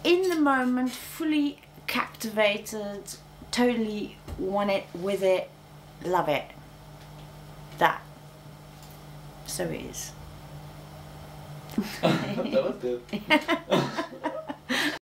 in the moment, fully captivated, totally want it, with it, love it. That. So it is. That was good.